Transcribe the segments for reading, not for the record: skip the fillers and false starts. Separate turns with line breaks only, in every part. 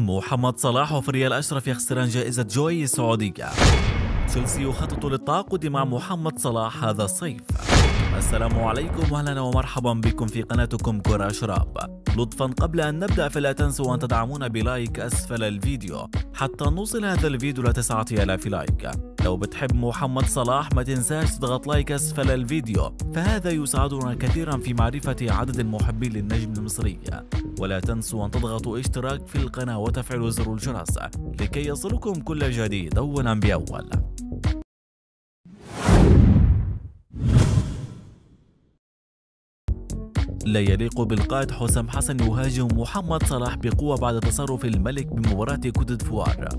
محمد صلاح وفريال أشرف يخسران جائزة جوي السعودية. تشيلسي يخطط للتعاقد مع محمد صلاح هذا الصيف. السلام عليكم واهلا ومرحبا بكم في قناتكم كرة شراب. لطفا قبل ان نبدا فلا تنسوا ان تدعمونا بلايك اسفل الفيديو حتى نوصل هذا الفيديو ل 9000 لايك. لو بتحب محمد صلاح ما تنساش تضغط لايك اسفل الفيديو، فهذا يساعدنا كثيرا في معرفة عدد المحبين للنجم المصري. ولا تنسوا ان تضغطوا اشتراك في القناة وتفعيلوا زر الجرس لكي يصلكم كل جديد اولا باول. لا يليق بالقائد حسام حسن يهاجم محمد صلاح بقوة بعد تصرف الملك بمباراة كوت ديفوار.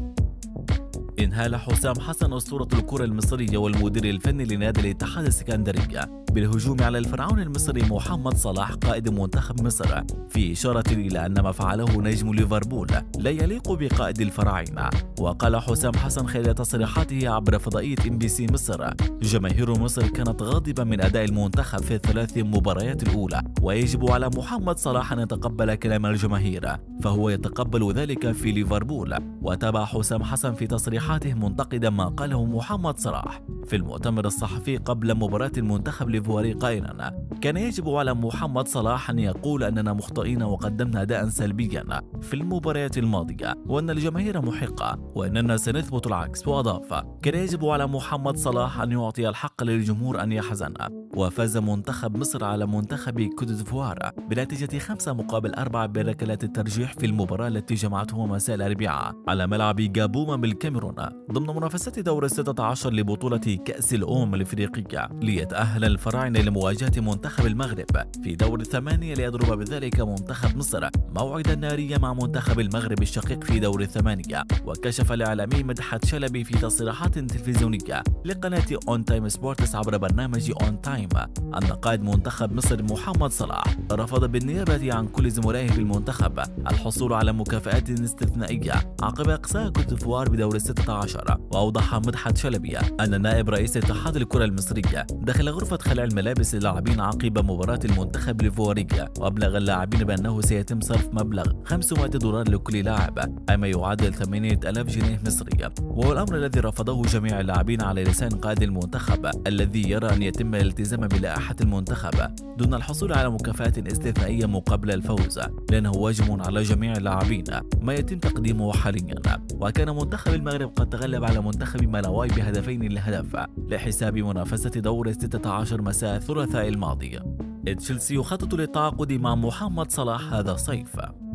انهال حسام حسن أسطورة الكرة المصرية والمدير الفني لنادي الاتحاد السكندري بالهجوم على الفرعون المصري محمد صلاح قائد منتخب مصر، في إشارة إلى أن ما فعله نجم ليفربول لا يليق بقائد الفراعنة. وقال حسام حسن خلال تصريحاته عبر فضائية MBC مصر: جماهير مصر كانت غاضبة من أداء المنتخب في الثلاث مباريات الأولى، ويجب على محمد صلاح أن يتقبل كلام الجماهير، فهو يتقبل ذلك في ليفربول. وتابع حسام حسن في تصريحاته منتقدا ما قاله محمد صلاح في المؤتمر الصحفي قبل مباراة المنتخب الإيفواري قائلا: كان يجب على محمد صلاح أن يقول أننا مخطئين وقدمنا أداء سلبيا في المباريات الماضية وأن الجماهير محقة وأننا سنثبت العكس. وأضاف: كان يجب على محمد صلاح أن يعطي الحق للجمهور أن يحزن. وفاز منتخب مصر على منتخب كوت ديفوار بنتيجة 5-4 بركلات الترجيح في المباراة التي جمعتهم مساء الأربعاء على ملعب جابوما بالكاميرون ضمن منافسات دور 16 لبطولة كأس الأمم الإفريقية، ليتأهل الفراعنة لمواجهة منتخب المغرب في دور 8 ليضرب بذلك منتخب مصر موعدا ناريا مع منتخب المغرب الشقيق في دور 8. وكشف الإعلامي مدحت شلبي في تصريحات تلفزيونية لقناة أون تايم سبورتس عبر برنامج أون تايم أن قائد منتخب مصر محمد صلاح رفض بالنيابة عن كل زملائه في المنتخب الحصول على مكافآت استثنائية عقب إقصاء كوت ديفوار بدور 16. وأوضح مدحت شلبي أن نائب رئيس اتحاد الكرة المصري دخل غرفة خلع الملابس للاعبين عقب مباراة المنتخب الإيفواري، وأبلغ اللاعبين بأنه سيتم صرف مبلغ $500 لكل لاعب، أي ما يعادل 8,000 جنيه مصري، وهو الأمر الذي رفضه جميع اللاعبين على لسان قائد المنتخب الذي يرى أن يتم الالتزام بلائحة المنتخب دون الحصول على مكافآت استثنائية مقابل الفوز، لأنه واجب على جميع اللاعبين ما يتم تقديمه حاليا. وكان منتخب المغرب قد تغلب على منتخب مالاوي بهدفين لهدف لحساب منافسة دور 16 مساء الثلاثاء الماضي. تشيلسي يخطط للتعاقد مع محمد صلاح هذا الصيف.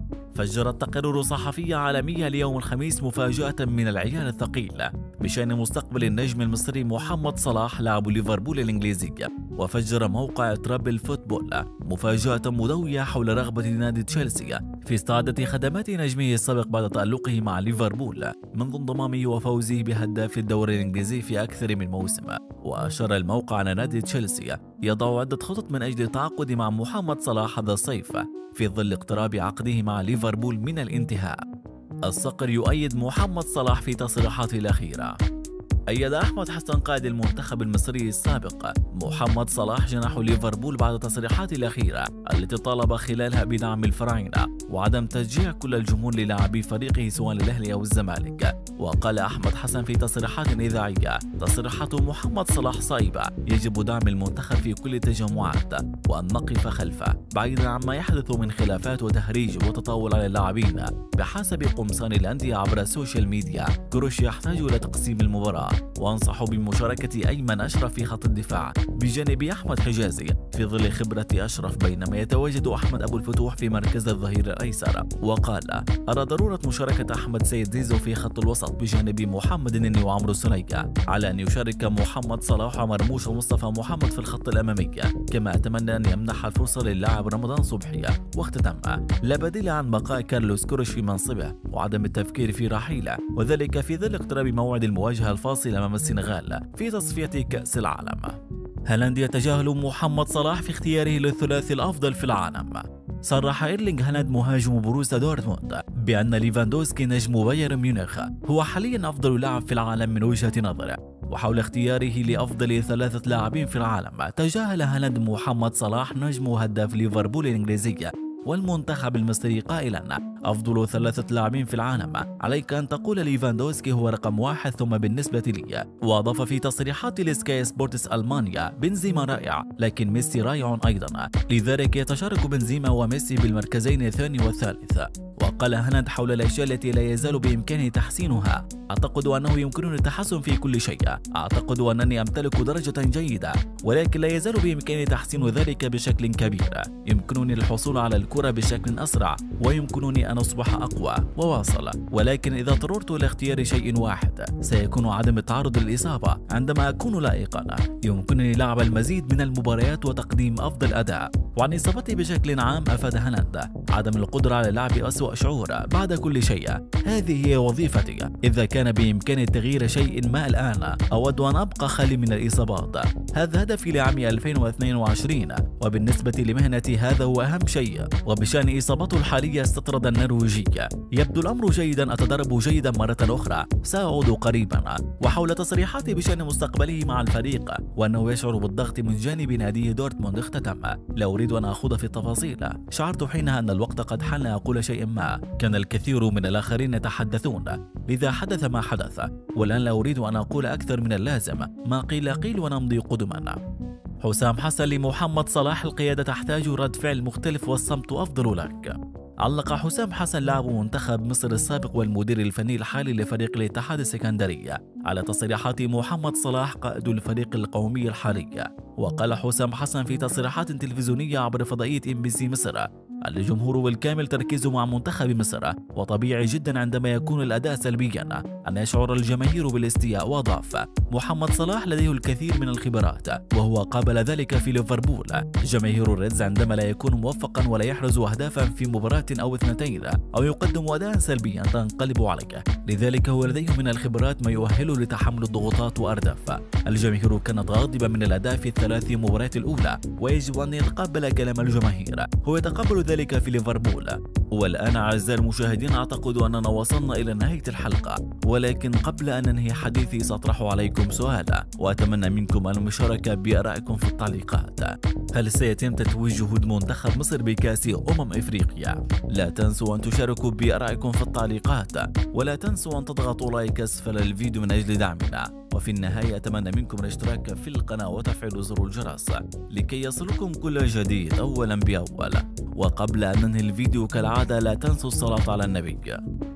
فجرت تقارير صحفية عالمية اليوم الخميس مفاجأة من العيار الثقيل بشأن مستقبل النجم المصري محمد صلاح لاعب ليفربول الإنجليزي. وفجر موقع ترابل فوتبول مفاجأة مدوية حول رغبة نادي تشيلسي في استعادة خدمات نجمه السابق بعد تألقه مع ليفربول منذ انضمامه وفوزه بهداف الدوري الإنجليزي في أكثر من موسم. وأشار الموقع أن نادي تشيلسي يضع عدة خطط من أجل التعاقد مع محمد صلاح هذا الصيف في ظل اقتراب عقده مع ليفربول من الانتهاء. الصقر يؤيد محمد صلاح في تصريحاته الأخيرة. أيد أحمد حسن قائد المنتخب المصري السابق محمد صلاح جناح ليفربول بعد تصريحاته الأخيرة التي طالب خلالها بدعم الفراعنة وعدم تشجيع كل الجمهور للاعبي فريقه سواء الأهلي أو الزمالك. وقال أحمد حسن في تصريحات إذاعية: تصريحات محمد صلاح صائبة، يجب دعم المنتخب في كل التجمعات وأن نقف خلفه بعيدا عما يحدث من خلافات وتهريج وتطاول على اللاعبين. بحسب قمصان الأندية عبر السوشيال ميديا، كروش يحتاج إلى تقسيم المباراة، وأنصح بمشاركة أيمن أشرف في خط الدفاع بجانب أحمد حجازي في ظل خبرة أشرف، بينما يتواجد أحمد أبو الفتوح في مركز الظهير الأيسر. وقال: أرى ضرورة مشاركة أحمد سيد زيزو في خط الوسط بجانب محمد النني وعمرو السليكة، على أن يشارك محمد صلاح ومرموش ومصطفى محمد في الخط الأمامي، كما أتمنى أن يمنح الفرصة للاعب رمضان صبحي. واختتم: لا بديل عن بقاء كارلوس كروش في منصبه وعدم التفكير في رحيله، وذلك في ظل اقتراب موعد المواجهة الفاصل أمام السنغال في تصفية كأس العالم. هالاند يتجاهل محمد صلاح في اختياره للثلاثي الأفضل في العالم. صرح إيرلينغ هالاند مهاجم بروسيا دورتموند بأن ليفاندوسكي نجم بايرن ميونخ هو حاليا أفضل لاعب في العالم من وجهة نظره. وحول اختياره لأفضل 3 لاعبين في العالم، تجاهل هالاند محمد صلاح نجم وهداف ليفربول الإنجليزية والمنتخب المصري قائلا: أفضل 3 لاعبين في العالم، عليك أن تقول ليفاندوسكي هو رقم 1 ثم بالنسبة لي. وأضاف في تصريحات لسكاي سبورتس ألمانيا: بنزيما رائع لكن ميسي رائع أيضا، لذلك يتشارك بنزيما وميسي بالمركزين الثاني والثالث. وقال هالاند حول الأشياء التي لا يزال بإمكانه تحسينها: أعتقد أنه يمكنني التحسن في كل شيء، أعتقد أنني أمتلك درجة جيدة، ولكن لا يزال بإمكاني تحسين ذلك بشكل كبير. يمكنني الحصول على الكرة بشكل أسرع، ويمكنني أن أصبح أقوى. وواصل: ولكن إذا اضطررت إلى اختيار شيء واحد سيكون عدم التعرض للإصابة عندما أكون لائقا. يمكنني لعب المزيد من المباريات وتقديم أفضل أداء. وعن إصابتي بشكل عام أفاد هالاند: عدم القدرة على لعب أسوأ شعور بعد كل شيء، هذه هي وظيفتي. إذا كان بإمكاني تغيير شيء ما الآن أود أن أبقى خالي من الإصابات. هذا هدفي لعام 2022، وبالنسبة لمهنتي هذا هو أهم شيء. وبشأن إصابته الحالية استطرد النرويجي: يبدو الأمر جيدا، أتدرب جيدا مرة أخرى، سأعود قريبا. وحول تصريحاته بشأن مستقبله مع الفريق وأنه يشعر بالضغط من جانب ناديه دورتموند اختتم: لا أريد أن أخوض في التفاصيل، شعرت حينها أن الوقت قد حان لأقول شيء ما، كان الكثير من الآخرين يتحدثون، لذا حدث ما حدث، والآن لا أريد أن أقول أكثر من اللازم، ما قيل قيل ونمضي قدما. حسام حسن لمحمد صلاح: القيادة تحتاج رد فعل مختلف والصمت أفضل لك. علق حسام حسن لاعب منتخب مصر السابق والمدير الفني الحالي لفريق الاتحاد السكندري على تصريحات محمد صلاح قائد الفريق القومي الحالي. وقال حسام حسن في تصريحات تلفزيونية عبر فضائية MBC مصر: الجمهور بالكامل تركيزه مع منتخب مصر، وطبيعي جدا عندما يكون الأداء سلبيا أن يشعر الجماهير بالاستياء. وأضاف: محمد صلاح لديه الكثير من الخبرات، وهو قابل ذلك في ليفربول. جماهير الريدز عندما لا يكون موفقا ولا يحرز أهدافا في مباراة أو 2 أو يقدم أداء سلبيا تنقلب عليه، لذلك هو لديه من الخبرات ما يؤهله لتحمل الضغوطات وأرداف. الجماهير كانت غاضبة من الأداء في ال3 مباريات الأولى، ويجب أن يتقبل كلام الجماهير، هو يتقبل ذلك في ليفربول. والآن أعزائي المشاهدين أعتقد أننا وصلنا إلى نهاية الحلقة، ولكن قبل أن ننهي حديثي سأطرح عليكم سؤالا، وأتمنى منكم المشاركة بآرائكم في التعليقات: هل سيتم تتويج جهود منتخب مصر بكأس إفريقيا؟ لا تنسوا أن تشاركوا بآرائكم في التعليقات، ولا تنسوا أن تضغطوا لايك أسفل الفيديو من أجل دعمنا. وفي النهاية أتمنى منكم الاشتراك في القناة وتفعيل زر الجرس لكي يصلكم كل جديد أولا بأول. وقبل أن ننهي الفيديو كالعادة لا تنسوا الصلاة على النبي.